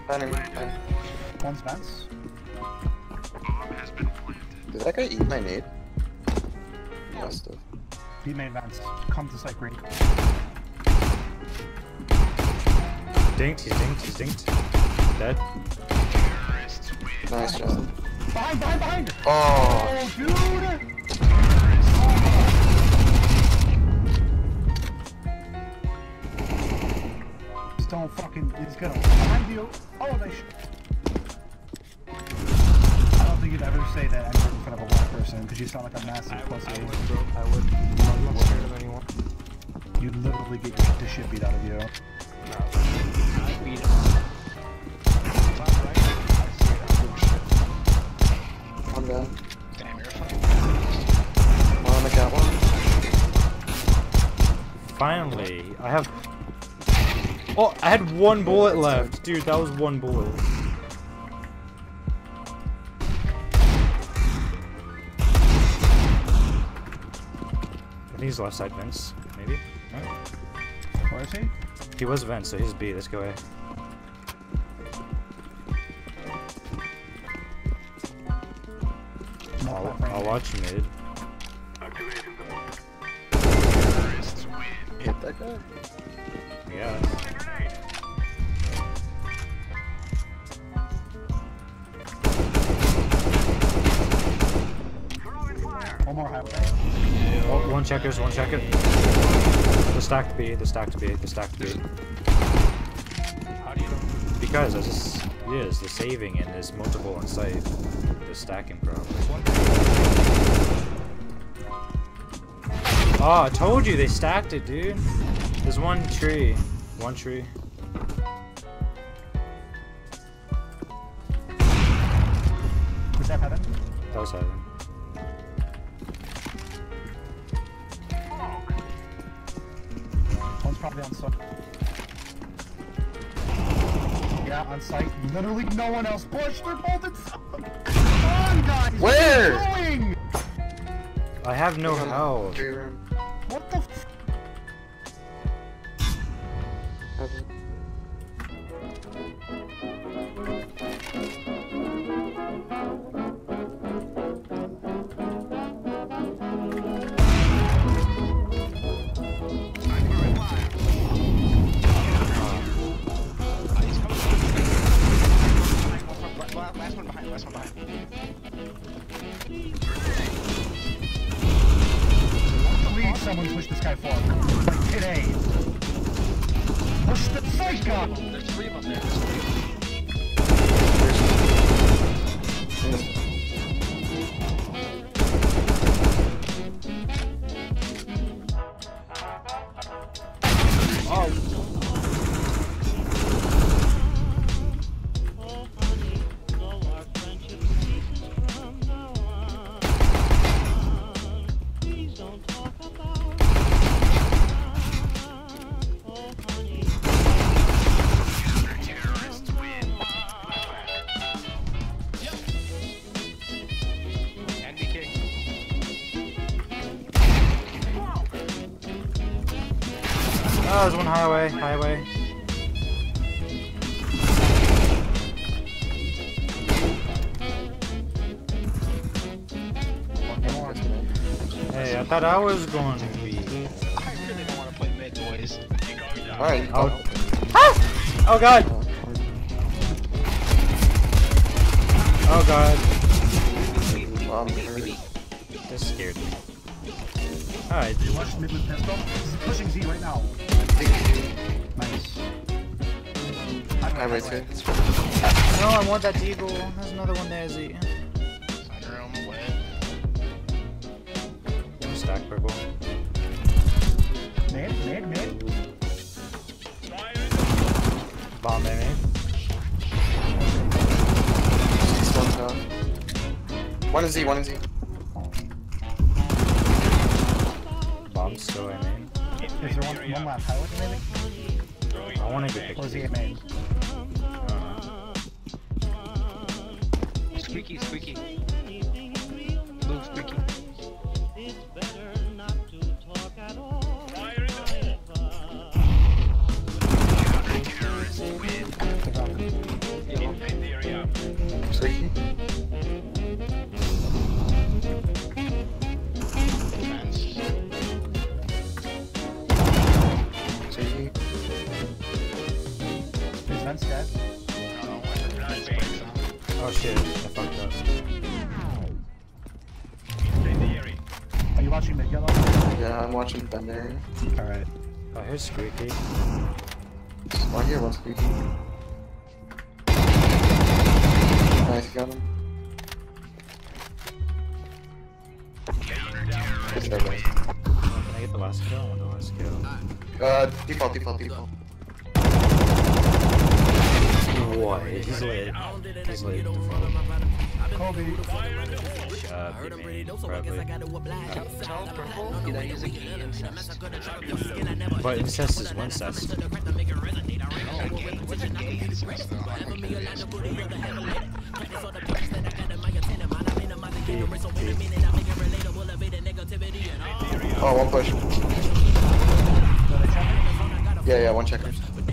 One's vents. Did that guy eat my nade? Must have. He made vents. Come to site green. Dinked, he's dinked. Dead. Nice job. Behind! Oh, dude! Just don't fucking. He's gonna find you. Oh, nice. I don't think you'd ever say that ever in front of a white person because you sound like a massive pussy. I would. I'm not scared of anyone. You'd literally get the shit beat out of you. No. I beat him. I'm down. Damn, you're fine. One on the cat one. Finally, I have. Oh, I had one bullet left, dude. That was one bullet. I think he's left side vents, maybe. No? Where is he? He was vent, so he's B. Let's go A. I'll watch mid. Hit that guy. Yeah. One more highway. Oh, one checker. The stacked B. How do you know? Because it is the saving and there's multiple on site. The stacking problem. Oh, I told you they stacked it, dude. There's one tree. One tree. Was that heaven? That was heaven. One's probably on site. Yeah, on site. Literally no one else pushed. They're both in. Come on, guys. Where? What are you doing? I have no health. What the f? Last one behind. Please, someone push this guy forward. Like today. Push the psycho! There's three of them there. Oh, there's one highway. Hey, I thought I was going to be. I really don't want to play mid, boys. Alright. Oh. Ah! Oh god. Oh god. That scared me. Alright. Watch mid with pistol. He's pushing Z right now. Nice. Highway 2. No, I want that deagle. There's another one there, Z. Syndrome, wet. Stack purple. Mid. Bomb A. One is Z. Bomb still A main. Is there one last highway maybe? I want to get Or is the he a main? Squeaky. Blue squeaky. Vent's dead. Oh shit, I fucked up. Are you watching mid yellow? Yeah, I'm watching Thunder. Alright. Oh, here's Squeaky. One here, one squeaky. Nice, got him. Good job, guys. Oh, can I get the last kill? I want the last kill. Default. What? He's lit. He's lit. Kobe. Tell Purple that he's a key incest. But incest is one cest. What's a gay incest though? Oh, one push. Yeah, one checker.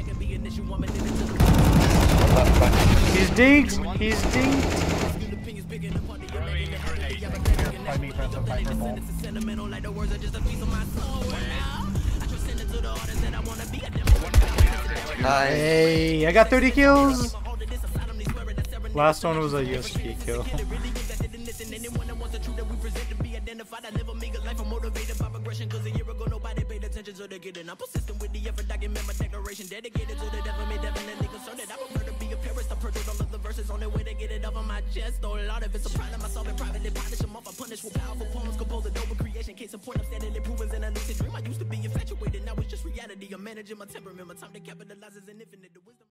He's dinked! He's dinked! Fight me, Prince of Piper Bolt. Nice. Hey, I got 30 kills! Last one was a USP kill. Managing my temperament, my time to capitalize is an infinite wisdom.